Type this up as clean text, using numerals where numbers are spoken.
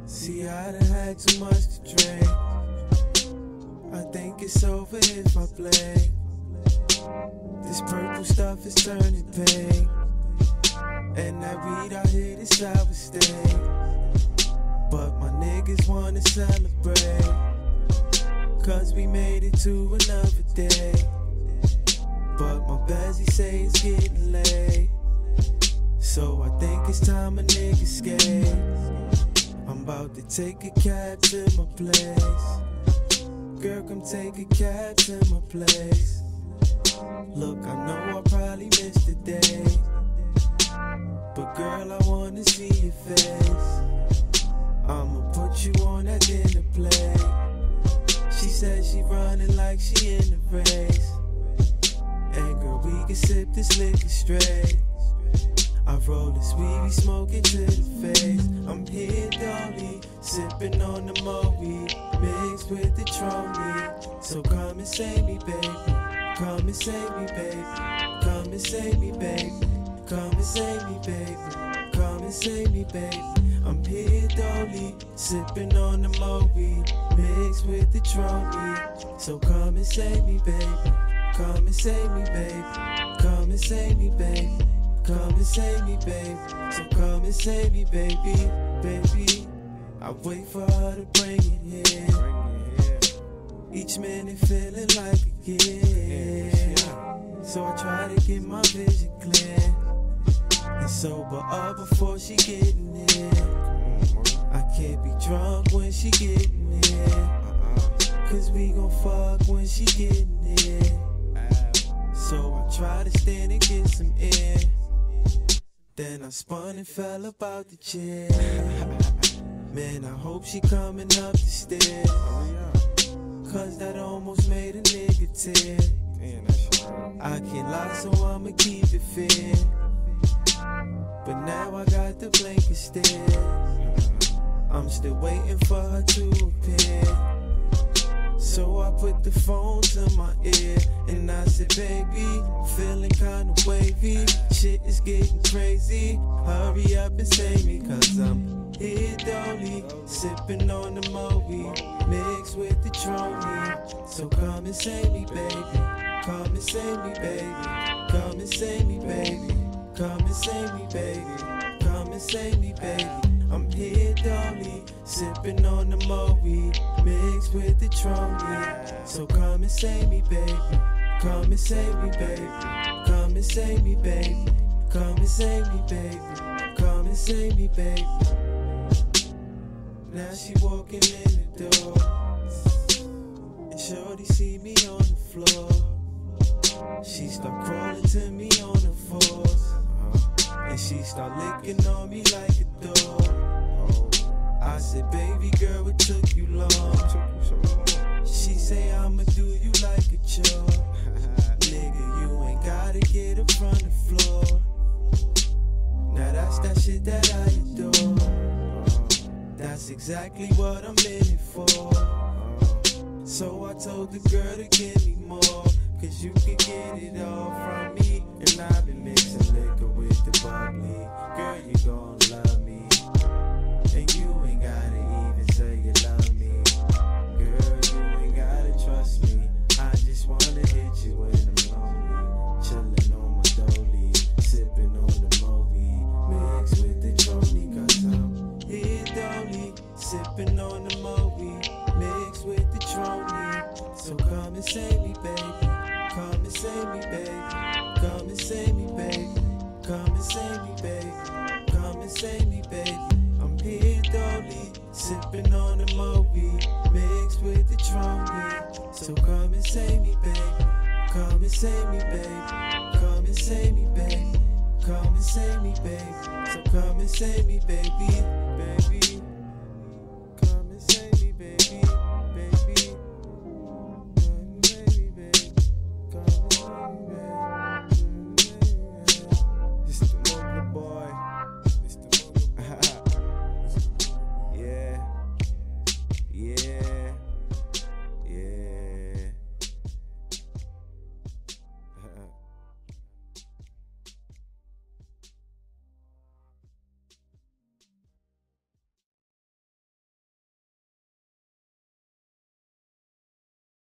See, I done had too much to drink. I think it's over if I blink. This purple stuff is turning pink, and that weed out here, this sour stink. But my niggas wanna celebrate, cause we made it to another day. But my bestie say it's getting late, so I think it's time a nigga skate. I'm about to take a cab to my place. Girl, come take a cab to my place. Look, I know I probably missed the day, but girl, I wanna see your face. I'ma put you on that dinner plate. She said she running like she in the race. And girl, we can sip this liquor straight. I roll this weed, we smoking to the face. I'm here, dolly, sipping on the Moe, mixed with the Trony. So come and save me, baby. Come and save me, baby. Come and save me, baby. Come and save me, baby. Come and save me, baby. I'm here, dolly, sipping on the Moe, mixed with the Trony. So come and save me, baby. Come and save me, baby. Come and save me, baby. Come and save me, baby. So come and save me, baby, baby. I wait for her to bring it here. Each minute feeling like a year. So I try to get my vision clear and sober up before she getting here. I can't be drunk when she getting here, cause we gon' fuck when she getting here. So I try to stand and get some air. Then I spun and fell about the chair. Man, I hope she coming up the stairs, cause that almost made a nigga tear. I can't lie, so I'ma keep it fair. But now I got the blanket stare. I'm still waiting for her to appear. So I put the phone to my ear and I said, baby, feeling kinda wavy. Shit is getting crazy. Hurry up and save me, cause I'm here, dolly, sipping on the Moe, mixed with the Trony. So come and save me, baby. Come and save me, baby. Come and save me, baby. Come and save me, baby. Come and save me, baby. I'm here, dolly, sipping on the Moe, mixed with the Trony. So come and save me, baby. Come and save me, baby. Come and save me, baby. Come and save me, baby. Come and save me, baby. Now she walking in the door, and shorty see me on the floor. She start crawling to me on the force, and she start licking on me like a dog. I said, baby girl, what took you long? She say, I'ma do you like a chore. Nigga, you ain't gotta get up from the floor. Now that's that shit that I adore. That's exactly what I'm in it for. So I told the girl to give me more, cause you can get it all from me. And I've been mixing liquor with the bubbly. Girl, you gon' love me, and you ain't gotta even say you love me. Girl, you ain't gotta trust me. I just wanna hit you when I'm lonely, chillin' on my dolly, sippin' on the Moe, mixed with the Trony. Cause I'm here, dolly, sippin' on the Moe, mixed with the Trony. So come and save me, baby. Come and save me, baby. Come and save me, baby. Come and save me, baby. Come and save me, baby. I'm here, dolly, sipping on the Moe, mixed with the Trony. So come and save me, baby. Come and save me, baby. Come and save me, baby. Come and save me, baby. So come and save me, baby.